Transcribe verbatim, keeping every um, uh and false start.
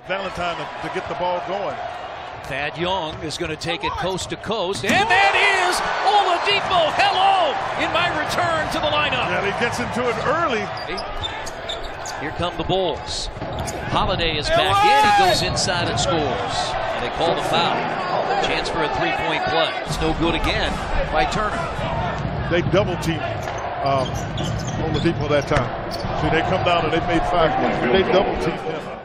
Valentine to, to get the ball going. Thad Young is going to take it coast to coast, and that is Oladipo. Hello in my return to the lineup. Yeah, he gets into it early. Here come the Bulls. Holiday is back in. He goes inside and scores. And they call the foul. Chance for a three-point play. It's no good again by Turner. They double team um, Oladipo that time. See, they come down and they made five points. They double team him.